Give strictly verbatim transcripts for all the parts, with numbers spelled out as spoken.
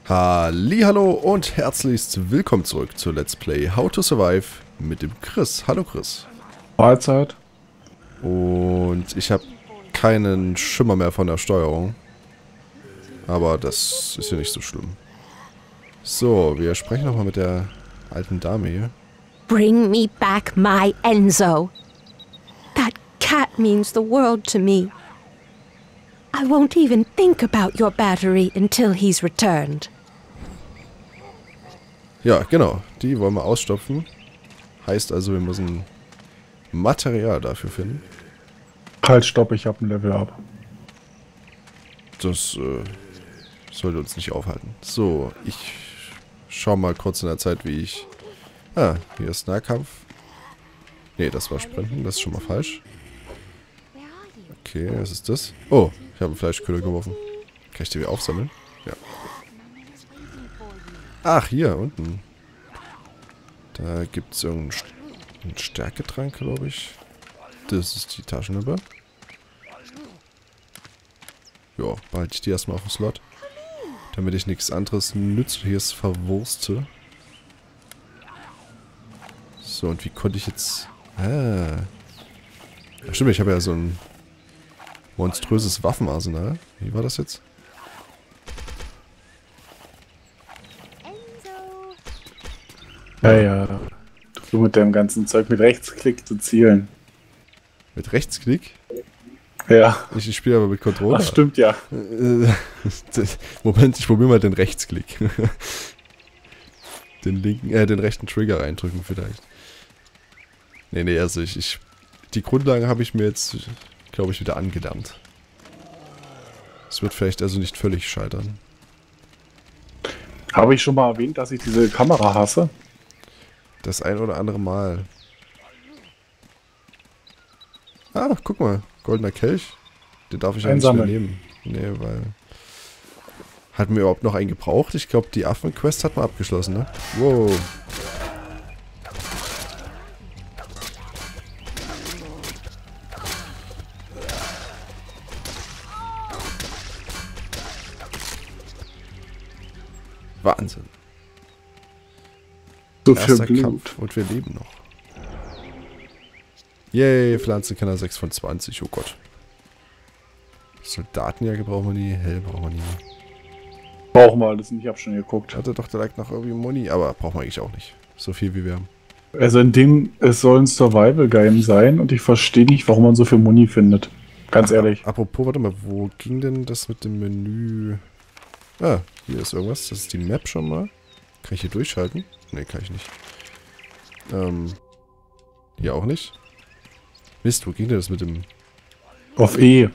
Hallihallo und herzlichst willkommen zurück zu Let's Play How to Survive mit dem Chris. Hallo Chris. Mahlzeit. Und ich habe keinen Schimmer mehr von der Steuerung. Aber das ist ja nicht so schlimm. So, wir sprechen nochmal mit der alten Dame hier. Bring me back my Enzo. That cat means the world to me. I won't even think about your battery until he's returned. Ja, genau. Die wollen wir ausstopfen. Heißt also, wir müssen Material dafür finden. Halt, stopp, ich habe ein Level up. Das äh, sollte uns nicht aufhalten. So, ich schau mal kurz in der Zeit, wie ich... Ah, hier ist Nahkampf. Ne, das war Sprinten, das ist schon mal falsch. Okay, was ist das? Oh, ich habe einen Fleischköder geworfen. Kann ich die wieder aufsammeln? Ja. Ach, hier unten. Da gibt es irgendeinen St einen Stärketrank, glaube ich. Das ist die Taschenlampe. Ja, behalte ich die erstmal auf dem Slot. Damit ich nichts anderes Nützliches verwurste. So, und wie konnte ich jetzt... Ah. Ja, stimmt, ich habe ja so ein monströses Waffenarsenal. Wie war das jetzt? Ja, ja. Du mit deinem ganzen Zeug mit Rechtsklick zu zielen. Mit Rechtsklick? Ja. Ich, ich spiele aber mit Controller. Ach, stimmt, ja. Moment, ich probiere mal den Rechtsklick. Den linken, äh, den rechten Trigger reindrücken vielleicht. Nee, nee, also ich, ich die Grundlage habe ich mir jetzt, glaube ich, wieder angelernt. Es wird vielleicht also nicht völlig scheitern. Habe ich schon mal erwähnt, dass ich diese Kamera hasse? Das ein oder andere Mal. Ah, guck mal. Goldener Kelch. Den darf ich eigentlich nicht mehr nehmen. Nee, weil... Hatten wir überhaupt noch einen gebraucht? Ich glaube, die Affen-Quest hat man abgeschlossen, ne? Wow. Wahnsinn. So viel Erster Blut. Kampf und wir leben noch. Yay, Pflanzenkenner sechs von zwanzig. Oh Gott. Soldatenjäger brauchen wir nie. Hell brauchen wir nie. Brauchen wir alles nicht, ich hab schon geguckt. Hatte doch direkt noch irgendwie Muni, aber brauchen wir eigentlich auch nicht. So viel wie wir haben. Also in dem, es soll ein Survival-Game sein und ich verstehe nicht, warum man so viel Muni findet. Ganz Ach, ehrlich. Apropos, warte mal, wo ging denn das mit dem Menü? Ah, hier ist irgendwas. Das ist die Map schon mal. Kann ich hier durchschalten? Ne, kann ich nicht. Ähm, hier auch nicht. Mist, wo ging denn das mit dem... Auf E.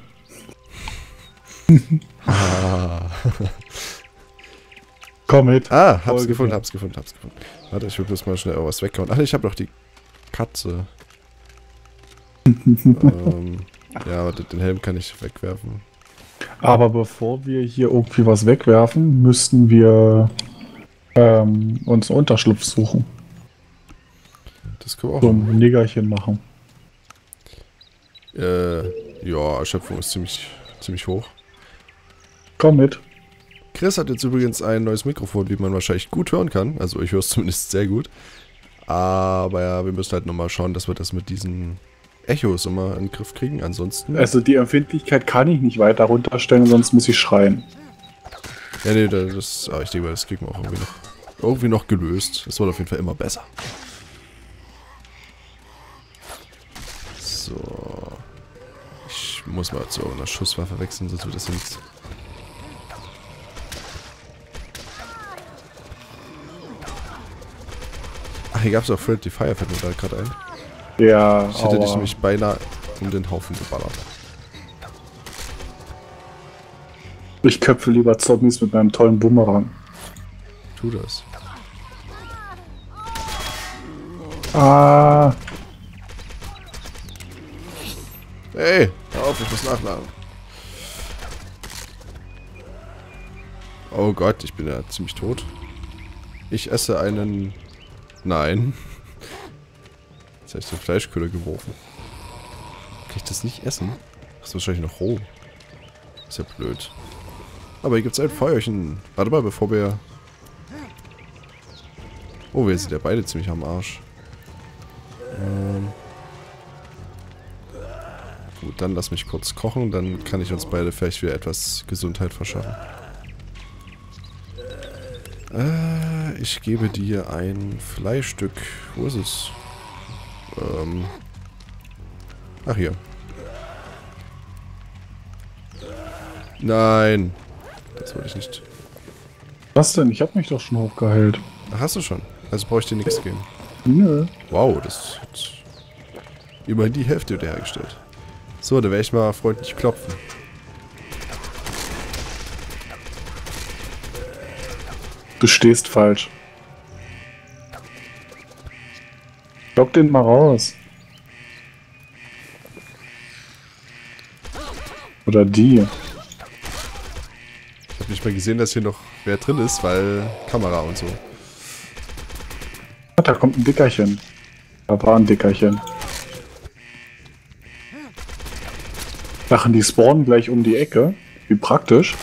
Ah. Komm mit. Ah, hab's Folge gefunden, mir. hab's gefunden, hab's gefunden. Warte, ich will bloß mal schnell was weghauen. Ach, ich habe doch die Katze. ähm, ja, warte, den Helm kann ich wegwerfen. Aber bevor wir hier irgendwie was wegwerfen, müssten wir ähm, uns einen Unterschlupf suchen. Das können wir auch So machen. ein Niggerchen machen. Äh, ja, Erschöpfung ist ziemlich, ziemlich hoch. Komm mit. Chris hat jetzt übrigens ein neues Mikrofon, wie man wahrscheinlich gut hören kann. Also ich höre es zumindest sehr gut. Aber ja, wir müssen halt nochmal schauen, dass wir das mit diesen Echos immer in den Griff kriegen. Ansonsten... Also die Empfindlichkeit kann ich nicht weiter runterstellen, sonst muss ich schreien. Ja, nee, das... Ah, ich denke mal, das kriegen wir auch irgendwie noch, irgendwie noch gelöst. Es wird auf jeden Fall immer besser. So... Ich muss mal zu einer Schusswaffe wechseln, sonst wird das ja nichts. Ach, hier gab es auch Friendly Fire, fällt mir da gerade ein. Ja, Ich hätte aua. dich nämlich beinahe um den Haufen geballert. Ich köpfe lieber Zombies mit meinem tollen Bumerang. Tu das. Ah, Hey, hör auf, ich muss nachladen. Oh Gott, ich bin ja ziemlich tot. Ich esse einen... Nein. Jetzt habe ich den Fleischköder geworfen. Kann ich das nicht essen? Das ist wahrscheinlich noch roh. Ist ja blöd. Aber hier gibt es ein Feuerchen. Warte mal, bevor wir... Oh, wir sind ja beide ziemlich am Arsch. Ähm... Gut, dann lass mich kurz kochen, dann kann ich uns beide vielleicht wieder etwas Gesundheit verschaffen. Äh, ich gebe dir ein Fleischstück. Wo ist es? Ähm. Ach, hier. Nein. Das wollte ich nicht. Was denn? Ich habe mich doch schon hochgeheilt. Ach, hast du schon? Also brauche ich dir nichts geben. Nö. Wow, das hat immerhin die Hälfte wiederhergestellt. So, da werde ich mal freundlich klopfen. Du stehst falsch. Lock den mal raus. Oder die. Ich habe nicht mal gesehen, dass hier noch wer drin ist, weil Kamera und so. Ah, da kommt ein Dickerchen. Da war ein Dickerchen. Lachen, die spawnen gleich um die Ecke. Wie praktisch.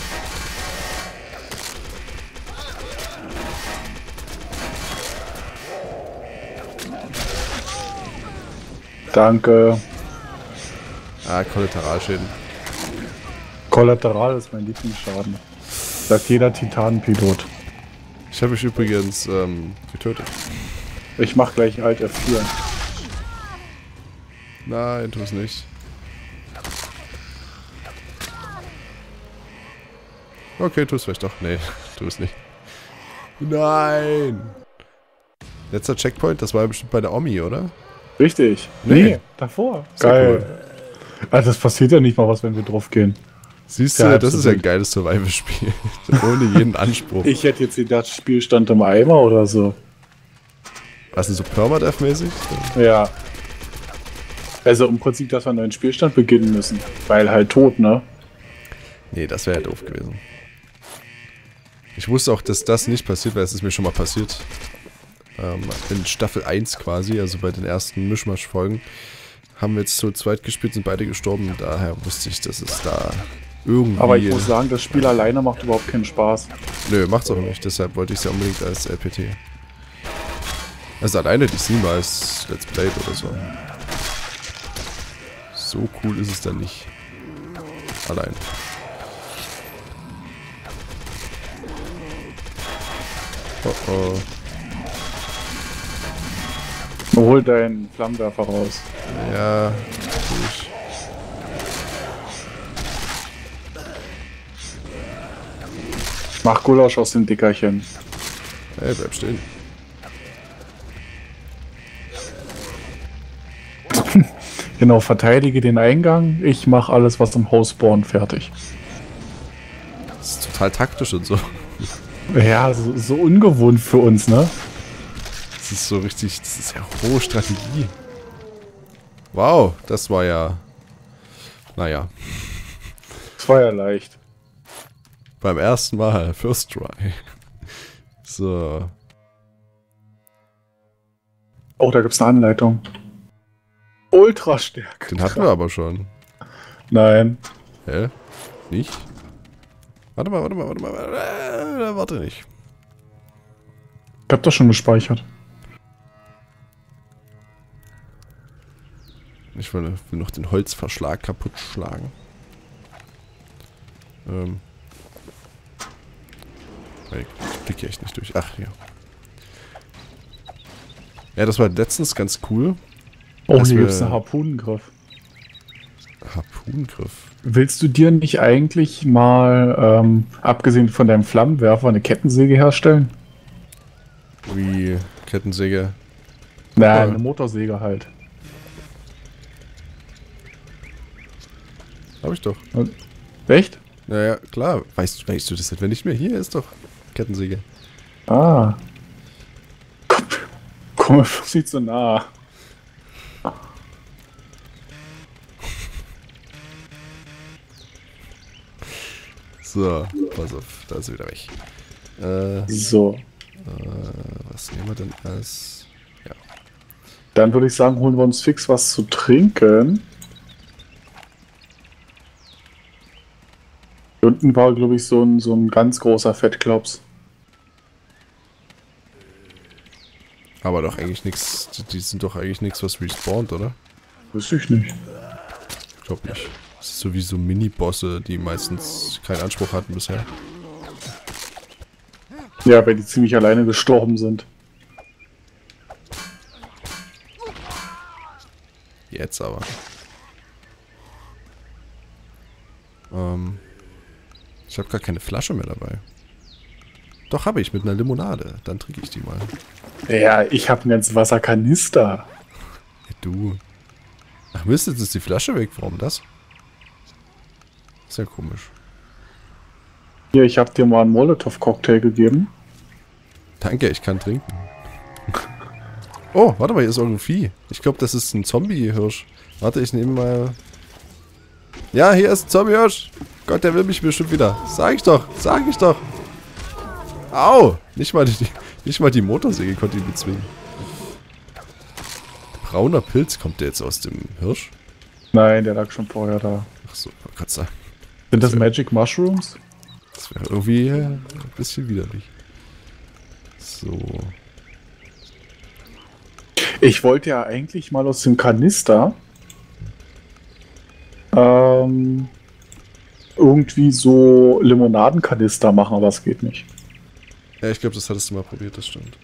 Danke. Ah, Kollateralschäden. Kollateral ist mein Lieblingsschaden. Sagt jeder Titanenpilot. Ich habe mich übrigens ähm, getötet. Ich mach gleich Alt F vier. Nein, tu es nicht. Okay, tu es vielleicht doch. Nee, tu es nicht. Nein! Letzter Checkpoint, das war bestimmt bei der Omi, oder? Richtig. Nee. Nee, davor. Sehr Geil. Also das passiert ja nicht mal was, wenn wir drauf gehen. Siehst Ja, du, das ist ja ein absolut. geiles Survival-Spiel. Ohne jeden Anspruch. Ich hätte jetzt gedacht, Spielstand im Eimer oder so. Was denn so Permadeath-mäßig? Ja. Also im Prinzip, dass wir einen neuen Spielstand beginnen müssen. Weil halt tot, ne? Nee, das wäre ja doof gewesen. Ich wusste auch, dass das nicht passiert, weil es ist mir schon mal passiert. Ähm, in Staffel eins quasi, also bei den ersten Mischmasch-Folgen, haben wir jetzt zu zweit gespielt, sind beide gestorben. Daher wusste ich, dass es da irgendwie... Aber ich muss sagen, das Spiel alleine macht überhaupt keinen Spaß. Nö, macht's auch nicht. Deshalb wollte ich es ja unbedingt als L P T. Also alleine die niemals Let's Play oder so. So cool ist es dann nicht. Allein. Oh oh. Hol deinen Flammenwerfer raus. Ja, tu ich. Mach Gulasch aus dem Dickerchen. Hey, bleib stehen. Genau, verteidige den Eingang. Ich mach alles, was im Haus spawnt, fertig. Das ist total taktisch und so. Ja, so, so ungewohnt für uns, ne? Das ist so richtig, das ist ja hohe Strategie. Wow, das war ja... Naja, Das war ja leicht. beim ersten Mal, First Try. So. Oh, da gibt's eine Anleitung. Ultrastärke. Den hatten wir aber schon. Nein. Hä? Nicht? Warte mal, warte mal, warte mal. Äh, warte nicht. Ich hab das schon gespeichert. Ich will, will noch den Holzverschlag kaputt schlagen. Ähm. Ich blicke echt nicht durch. Ach, ja. Ja, das war letztens ganz cool. Oh, dass hier wir- gibt's einen Harpunengriff. Harpunengriff. Willst du dir nicht eigentlich mal, ähm, abgesehen von deinem Flammenwerfer, eine Kettensäge herstellen? Wie Kettensäge. Na, Ja. eine Motorsäge halt. Hab ich doch. Echt? Naja, klar. Weißt, weißt du das etwa nicht mehr? Hier ist doch Kettensäge. Ah. Komm, komm mir nicht so nah. So, pass auf. Da ist sie wieder weg. Äh, So. äh, was nehmen wir denn als... Dann würde ich sagen, holen wir uns fix was zu trinken. Unten war, glaube ich, so ein, so ein ganz großer Fettklops. Aber doch eigentlich nichts. Die, die sind doch eigentlich nichts, was respawnt, oder? Wüsste ich nicht. Ich glaube nicht. Das ist so wie so Mini-Bosse, die meistens keinen Anspruch hatten bisher. Ja, weil die ziemlich alleine gestorben sind. Jetzt aber. Ähm, ich habe gar keine Flasche mehr dabei. Doch, habe ich, mit einer Limonade. Dann trinke ich die mal. Ja, ich habe ein ganzes Wasserkanister. Ja, du. Ach Mist, jetzt ist die Flasche weg. Warum das? Ist ja komisch. Hier, ich habe dir mal einen Molotow-Cocktail gegeben. Danke, ich kann trinken. Oh, warte mal, hier ist irgendein Vieh. Ich glaube, das ist ein Zombie-Hirsch. Warte, ich nehme mal... Ja, hier ist ein Zombie-Hirsch. Gott, der will mich bestimmt wieder. Sag ich doch, sag ich doch. Au! Nicht mal die, nicht mal die Motorsäge konnte ihn bezwingen. Brauner Pilz, kommt der jetzt aus dem Hirsch? Nein, der lag schon vorher da. Ach so, ich wollte gerade sagen. Sind das Magic Mushrooms? Das wäre irgendwie äh, ein bisschen widerlich. So. Ich wollte ja eigentlich mal aus dem Kanister ähm, irgendwie so Limonadenkanister machen, aber es geht nicht. Ja, ich glaube, das hattest du mal probiert, das stimmt.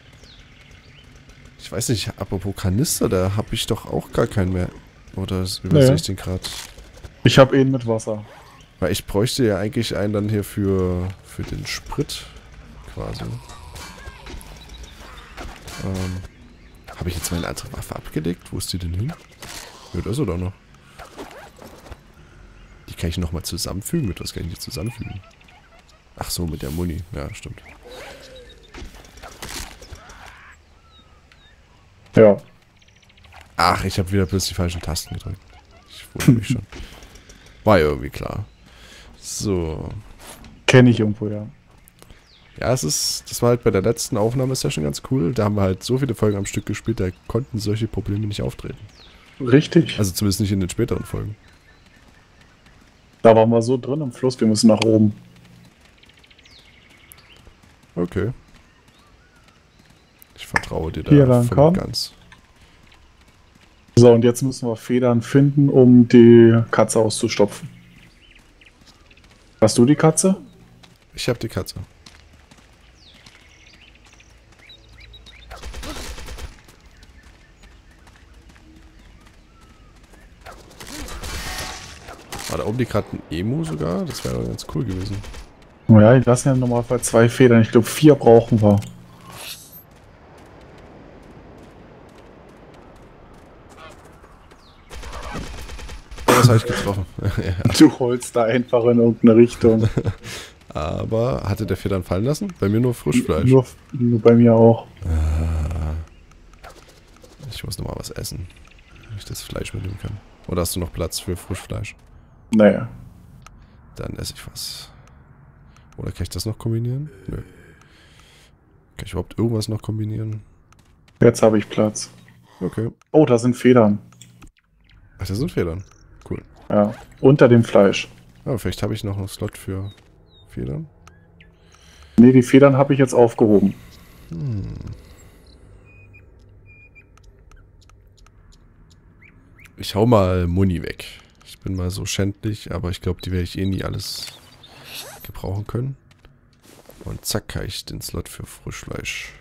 Ich weiß nicht, apropos Kanister, da habe ich doch auch gar keinen mehr. Oder übersehe Nee. ich den gerade? Ich habe ihn mit Wasser. Weil ich bräuchte ja eigentlich einen dann hier für, für den Sprit, quasi. Ähm, habe ich jetzt meine andere Waffe abgelegt? Wo ist die denn hin? Ja, das oder noch? Die kann ich nochmal zusammenfügen. Mit was kann ich die zusammenfügen? Ach so, mit der Muni. Ja, stimmt. Ja. Ach, ich habe wieder bloß die falschen Tasten gedrückt. Ich wundere mich schon. War ja irgendwie klar. So. Kenne ich irgendwo, ja. Ja, es ist, das war halt bei der letzten Aufnahmesession ganz cool. Da haben wir halt so viele Folgen am Stück gespielt, da konnten solche Probleme nicht auftreten. Richtig. Also zumindest nicht in den späteren Folgen. Da waren wir so drin im Fluss, wir müssen nach oben. Okay. Ich vertraue dir da Hier lang, voll komm. und ganz. So, und jetzt müssen wir Federn finden, um die Katze auszustopfen. Hast du die Katze? Ich habe die Katze. War da oben die gerade ein Emu sogar? Das wäre doch ganz cool gewesen. Oh ja, die lassen ja normalerweise zwei Federn. Ich glaube, vier brauchen wir. Oh, das habe ich getroffen. Ja. Du holst da einfach in irgendeine Richtung. Aber hatte der Federn fallen lassen? Bei mir nur Frischfleisch. Nur, nur bei mir auch. Ich muss nochmal was essen, wenn ich das Fleisch mitnehmen kann. Oder hast du noch Platz für Frischfleisch? Naja. Dann esse ich was. Oder kann ich das noch kombinieren? Nö. Kann ich überhaupt irgendwas noch kombinieren? Jetzt habe ich Platz. Okay. Oh, da sind Federn. Ach, das sind Federn. Cool. Ja, unter dem Fleisch. Aber vielleicht habe ich noch einen Slot für Federn. Ne, die Federn habe ich jetzt aufgehoben. Hm. Ich hau mal Muni weg. Ich bin mal so schändlich, aber ich glaube, die werde ich eh nie alles gebrauchen können. Und zack, habe ich den Slot für Frischfleisch.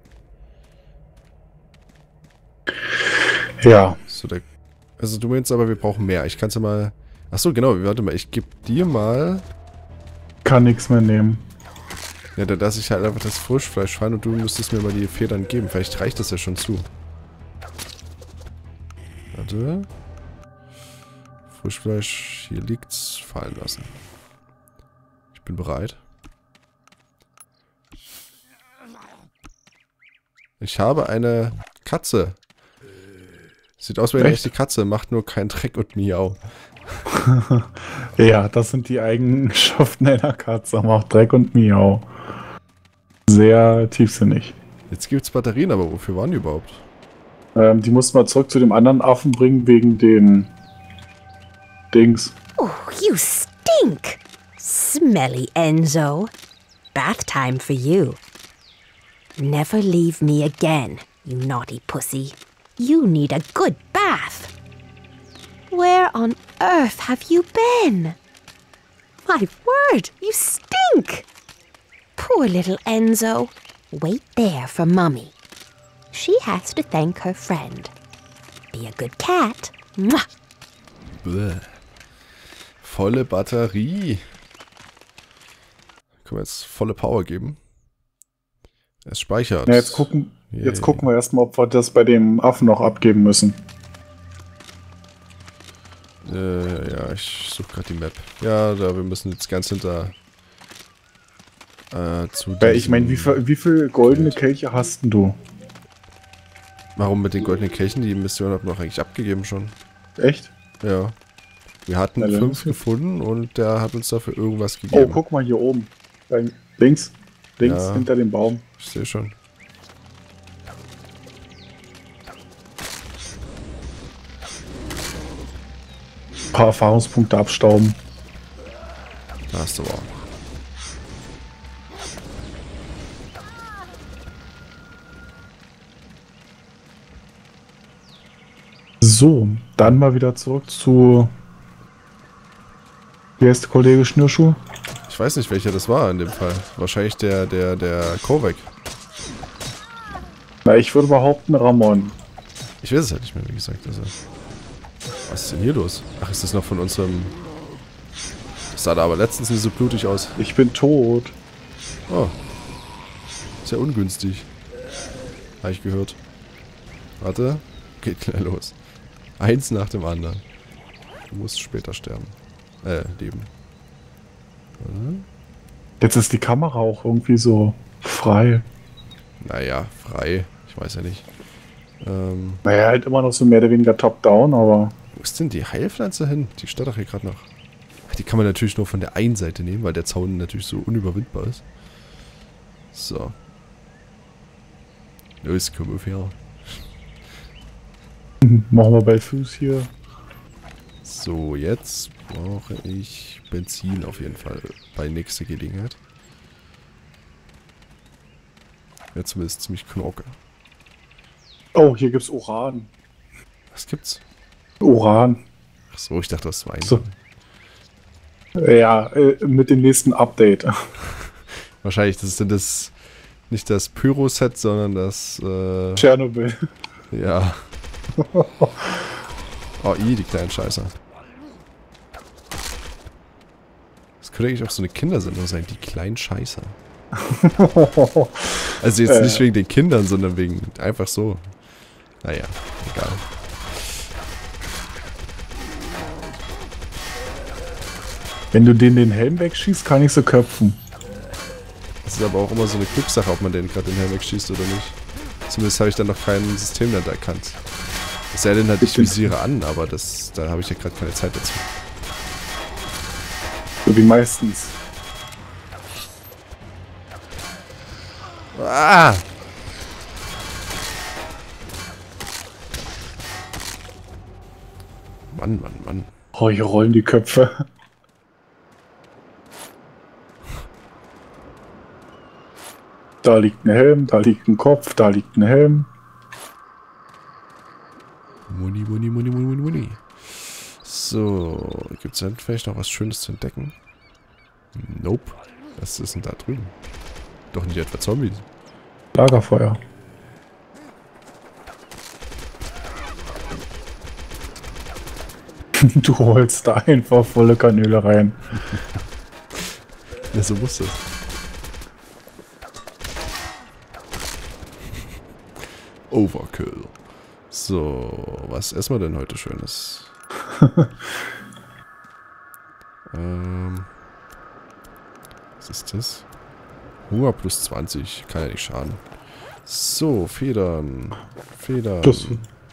Ja. So, der, also du meinst aber, wir brauchen mehr. Ich kann es ja mal... Achso, genau, warte mal. Ich gebe dir mal... Kann nichts mehr nehmen. Ja, da lasse ich halt einfach das Frischfleisch fallen und du müsstest mir mal die Federn geben. Vielleicht reicht das ja schon zu. Warte. Frischfleisch, hier liegt's. Fallen lassen. Ich bin bereit. Ich habe eine Katze. Sieht aus wie eine Echt? echte Katze, macht nur keinen Dreck und Miau. Ja, das sind die Eigenschaften einer Katze. Macht Dreck und Miau. Sehr tiefsinnig. Jetzt gibt's Batterien, aber wofür waren die überhaupt? Ähm, die mussten wir zurück zu dem anderen Affen bringen, wegen den Dings. Oh, you stink! Smelly Enzo. Bath time for you. Never leave me again, you naughty pussy. You need a good bath. Where on earth have you been? My word, you stink! Poor little Enzo. Wait there for Mummy. She has to thank her friend. Be a good cat. Mwah. Bäh. Volle Batterie. Können wir jetzt volle Power geben? Es speichert. Ja, jetzt gucken, Yay. jetzt gucken wir erstmal, ob wir das bei dem Affen noch abgeben müssen. Äh, ja, ich suche gerade die Map. Ja, da wir müssen jetzt ganz hinter äh, zu Ja, ich meine, wie, diesem- viel- wie viel goldene Bild. Kelche hast denn du? Warum mit den goldenen Kelchen? Die Mission hat man doch eigentlich abgegeben schon. Echt? Ja. Wir hatten Na, dann fünf ist- gefunden und der hat uns dafür irgendwas Oh, gegeben. guck mal hier oben. Bei- Links. Links, Ja. hinter dem Baum. Ich sehe schon. Ein paar Erfahrungspunkte abstauben. Da hast du aber. So, dann mal wieder zurück zu... Wie heißt der Kollege Schnürschuh? Ich weiß nicht, welcher das war in dem Fall. Wahrscheinlich der, der, der Kovac. Na, ich würde behaupten Ramon. Ich weiß es halt nicht mehr, wie gesagt. Also. Was ist denn hier los? Ach, ist das noch von unserem... Das sah da aber letztens nicht so blutig aus. Ich bin tot. Oh. Sehr ungünstig. Habe ich gehört. Warte. Geht gleich los. Eins nach dem anderen. Du musst später sterben. Äh, leben. Warte. Jetzt ist die Kamera auch irgendwie so frei. Naja, frei. Ich weiß ja nicht. Ähm, Naja, halt immer noch so mehr oder weniger top-down, aber... wo ist denn die Heilpflanze hin? Die steht doch hier gerade noch. Ach, die kann man natürlich nur von der einen Seite nehmen, weil der Zaun natürlich so unüberwindbar ist. So. Los, komm auf her. Machen wir bei Fuß hier. So, jetzt brauche ich Benzin auf jeden Fall bei nächster Gelegenheit. Jetzt zumindest ziemlich Knorke. Oh, hier gibt's Uran. Was gibt's? Uran. Ach so, ich dachte, das war ein. So. Ja, äh, mit dem nächsten Update. Wahrscheinlich, das ist dann das, nicht das Pyro-Set, sondern das, äh, Tschernobyl. ja. Oh, i, die kleinen Scheißer. Das könnte eigentlich auch so eine Kindersendung sein, die kleinen Scheißer. Also jetzt Äh. nicht wegen den Kindern, sondern wegen einfach so. Naja, egal. Wenn du denen den Helm wegschießt, kann ich sie köpfen. Das ist aber auch immer so eine Glückssache, ob man den gerade den Helm wegschießt oder nicht. Zumindest habe ich dann noch kein System dann erkannt. Es sei denn halt, ich visiere an, aber das, da habe ich ja gerade keine Zeit dazu. So wie meistens. Ah! Mann, Mann, Mann. Oh, hier rollen die Köpfe. Da liegt ein Helm, da liegt ein Kopf, da liegt ein Helm. Muni, Muni, Muni, Muni, Muni, Muni. So, gibt es denn vielleicht noch was Schönes zu entdecken? Nope. Was ist denn da drüben? Doch nicht etwa Zombies. Lagerfeuer. Du holst da einfach volle Kanüle rein. Ja, so muss das. Overkill. So, was essen wir denn heute Schönes? ähm, was ist das? Hunger plus zwanzig. Kann ja nicht schaden. So, Federn. Federn. Das,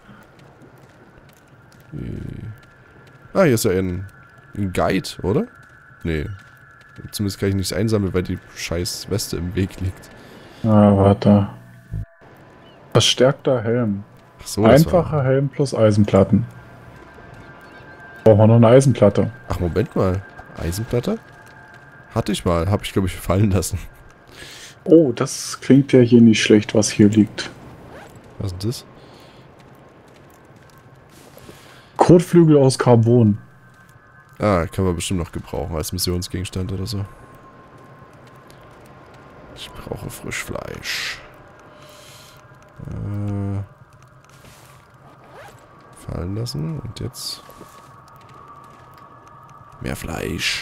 Ah, hier ist ja ein, ein Guide, oder? Nee. Zumindest kann ich nichts einsammeln, weil die scheiß Weste im Weg liegt. ah, warte. Verstärkter Helm. Ach so, das Einfacher war, Helm plus Eisenplatten. Brauchen wir noch eine Eisenplatte. Ach, Moment mal. Eisenplatte? Hatte ich mal. Habe ich, glaube ich, fallen lassen. Oh, das klingt ja hier nicht schlecht, was hier liegt. Was ist das? Kotflügel aus Carbon. Ah, kann man bestimmt noch gebrauchen als Missionsgegenstand oder so. Ich brauche Frischfleisch. Äh, fallen lassen und jetzt mehr Fleisch.